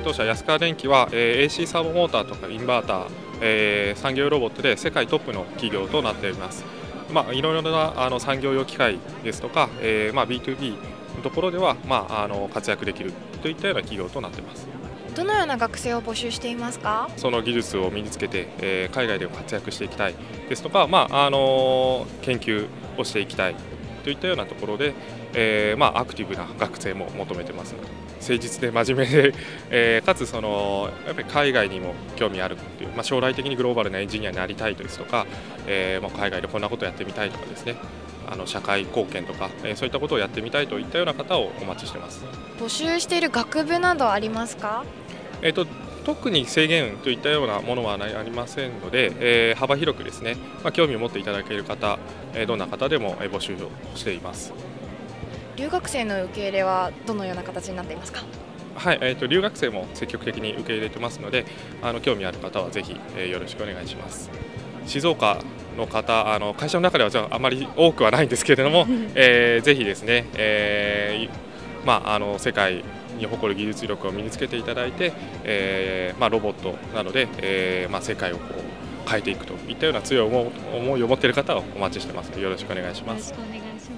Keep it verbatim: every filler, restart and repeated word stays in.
当社安川電機は、えー、エーシー サーボモーターとかインバーター、えー、産業用ロボットで世界トップの企業となっております。まあ、いろいろなあの産業用機械ですとか、えーまあ、ビーツービー のところでは、まあ、あの活躍できるといったような企業となっています。 どのような学生を募集していますか？ その技術を身につけて、えー、海外でも活躍していきたいですとか、まああの研究をしていきたいといったようなところで、えーまあ、アクティブな学生も求めてます。誠実で真面目で、えー、かつそのやっぱり海外にも興味あるっていう、まあ、将来的にグローバルなエンジニアになりたいですとか、えーまあ、海外でこんなことをやってみたいとかですね、あの社会貢献とか、えー、そういったことをやってみたいといったような方をお待ちしてます。 募集している学部などありますか？ えーと特に制限といったようなものはありませんので、えー、幅広くですね、まあ、興味を持っていただける方、えー、どんな方でも募集をしています。 留学生の受け入れはどのような形になっていますか？ はい、えーと、留学生も積極的に受け入れてますので、あの興味ある方はぜひ、えー、よろしくお願いします。静岡の方、あの会社の中ではじゃあ、あまり多くはないんですけれども、えー、ぜひですね、えーまあ、あの世界に誇る技術力を身につけていただいて、えーまあ、ロボットなどで、えーまあ、世界をこう変えていくといったような強い思いを持っている方をお待ちしてますので、よろしくお願いします。 よろしくお願いします。